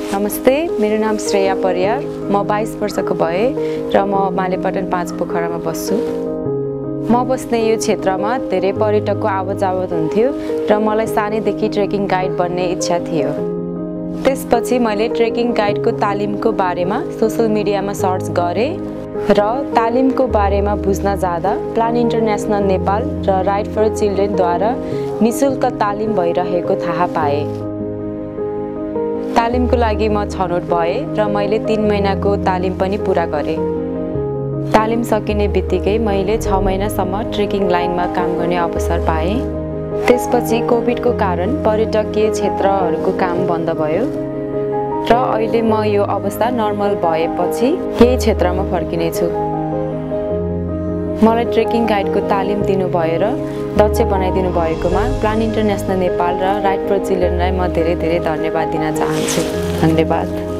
नमस्ते, मेरो नाम श्रेया परियार। म 22 वर्षको भए र म मालेपटन 5 पोखरामा बस्छु। म बस्ने यो क्षेत्रमा धेरै पर्यटकको आवत-जावत हुन्थ्यो र मलाई सानैदेखि ट्रेकिङ गाइड बन्ने इच्छा थियो। त्यसपछि मैले ट्रेकिङ गाइडको तालिमको बारेमा सोशल मिडियामा सर्च गरेँ र तालिमको बारेमा बुझ्न जाँदा प्लान इन्टरनेसनल नेपाल र राइट फर चिल्ड्रेनद्वारा निःशुल्क तालिम भइरहेको थाहा पाएँ। तालिमको लागि म छनौट भएँ र मैले 3 महिनाको तालिम पनि पूरा गरेँ। तालिम सकिने बित्तिकै मैले 6 महिनासम्म ट्रेकिङ लाइनमा काम गर्ने अवसर पाएँ। त्यसपछि कोभिडको कारण पर्यटकीय क्षेत्रहरूको काम बन्द भयो र अहिले म यो अवस्था नर्मल भएपछि यही क्षेत्रमा फर्किनेछु। मलाई ट्रेकिङ गाइडको तालिम दिनुभयो र दक्ष बनाइदिनु भएकोमा प्लान इन्टरनेसनल नेपाल र राइट फर चिल्ड्रेनलाई म धेरै धन्यवाद दिन चाहन्छु। धन्यवाद।